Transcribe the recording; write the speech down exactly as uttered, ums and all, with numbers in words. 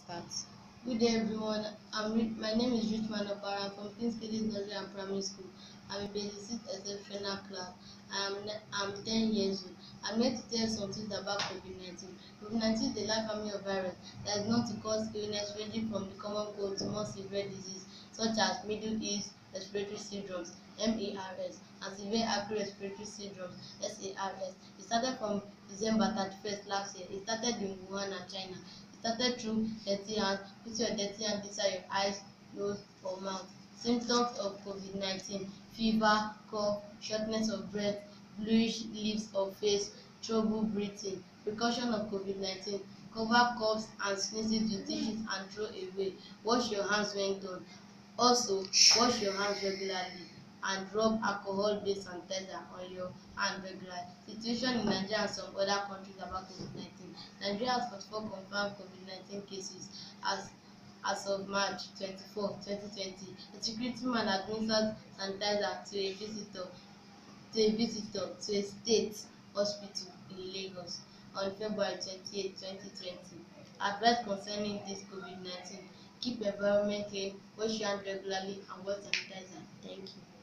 start. Good day, everyone. I'm Ri- my name is Richman Opara. I'm from King's Kelly Nursery and Primary School. I'm in basic exceptional class. I'm, ne- I'm ten years old. I'm here to tell you something about COVID nineteen. COVID nineteen is the life family of virus that is known to cause illness ranging from the common cold to more severe disease such as Middle East respiratory syndromes (M E R S) and severe acute respiratory syndromes (S A R S). It started from December thirty-first last year. It started in Wuhan and China. It started through dirty hands. Put your dirty hand inside your eyes, nose, or mouth. Symptoms of COVID nineteen: fever, cough, shortness of breath, bluish lips or face, trouble breathing. Precaution of COVID nineteen: cover coughs and sneezes with tissues and throw away. Wash your hands when done. Also, wash your hands regularly and rub alcohol-based sanitizer on your hand regularly. Situation in Nigeria and some other countries about COVID nineteen. Nigeria has forty-four confirmed COVID nineteen cases as as of March twenty-fourth, twenty twenty. A security man administered sanitizer to a visitor to a visitor to a state hospital in Lagos on February twenty-eighth, twenty twenty. Advice concerning this COVID nineteen: keep environment clean, wash your hands regularly, and wear sanitizer. Thank you.